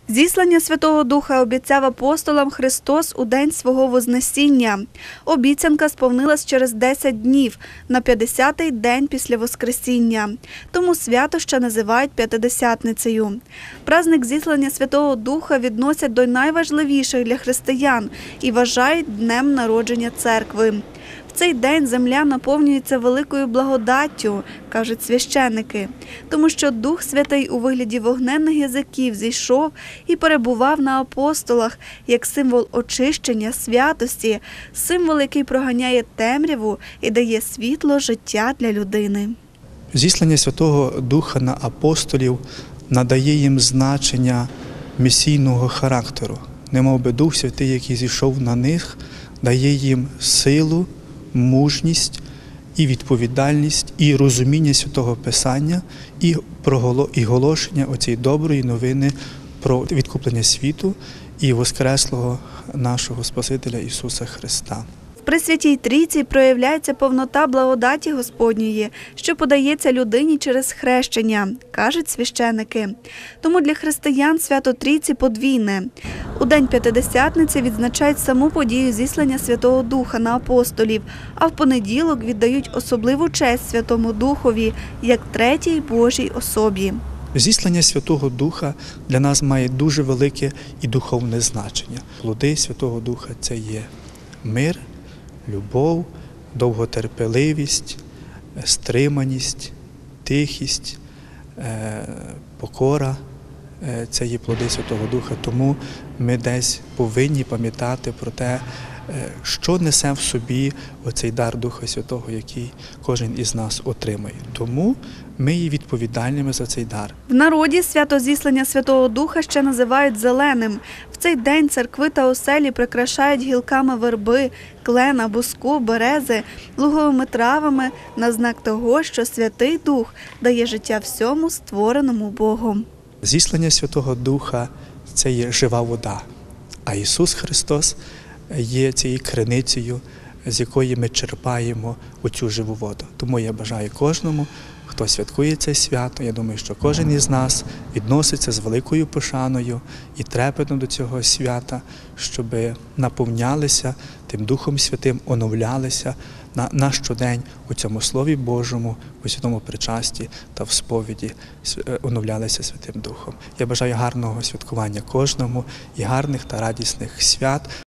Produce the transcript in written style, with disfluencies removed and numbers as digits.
Зіслання Святого Духа обіцяв апостолам Христос у день свого Вознесіння. Обіцянка сповнилась через 10 днів, на 50-й день після Воскресіння. Тому свято ще називають П'ятидесятницею. Праздник зіслання Святого Духа відносять до найважливіших для християн і вважають днем народження церкви. В цей день земля наповнюється великою благодаттю, кажуть священники, тому що Дух Святий у вигляді вогненних язиків зійшов і перебував на апостолах як символ очищення, святості, символ, який проганяє темряву і дає світло життя для людини. Зіслання Святого Духа на апостолів надає їм значення місійного характеру. Немов би Дух Святий, який зійшов на них, дає їм силу, мужність і відповідальність, і розуміння Святого Писання, і оголошення оцієї доброї новини про відкуплення світу і воскреслого нашого Спасителя Ісуса Христа. В Пресвятій Трійці проявляється повнота благодаті Господньої, що подається людині через хрещення, кажуть священики. Тому для християн свято Трійці подвійне. У День П'ятидесятниці відзначають саму подію зіслання Святого Духа на апостолів, а в понеділок віддають особливу честь Святому Духові, як третій Божій особі. Зіслання Святого Духа для нас має дуже велике і духовне значення. Плоди Святого Духа – це є мир, любов, довготерпеливість, стриманість, тихість, покора – це є плоди Святого Духа. Тому ми десь повинні пам'ятати про те, що несе в собі оцей дар Духа Святого, який кожен із нас отримає. Тому ми є відповідальними за цей дар. В народі свято зіслання Святого Духа ще називають зеленим. В цей день церкви та оселі прикрашають гілками верби, клена, буску, берези, луговими травами на знак того, що Святий Дух дає життя всьому створеному Богом. Зіслання Святого Духа – це є жива вода, а Ісус Христос є цією криницею, з якої ми черпаємо оцю живу воду. Тому я бажаю кожному, хто святкує це свято, я думаю, що кожен із нас відноситься з великою пошаною і трепетно до цього свята, щоб наповнялися тим Духом Святим, оновлялися на щодень у цьому Слові Божому, у святому причасті та в сповіді оновлялися Святим Духом. Я бажаю гарного святкування кожному і гарних та радісних свят.